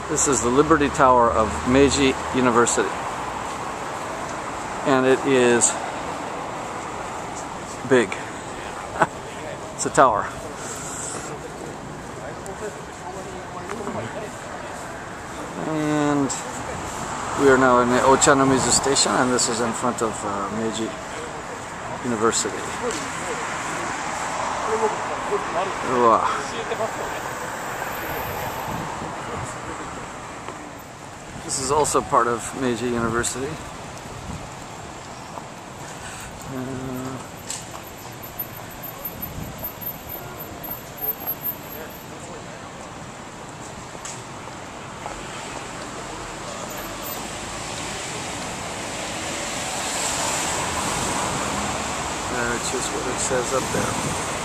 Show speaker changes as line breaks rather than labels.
This is the Liberty Tower of Meiji University. And it is big. It's a tower. And we are now in the Ochanomizu station, and this is in front of Meiji University. This is also part of Meiji University. That's just what it says up there.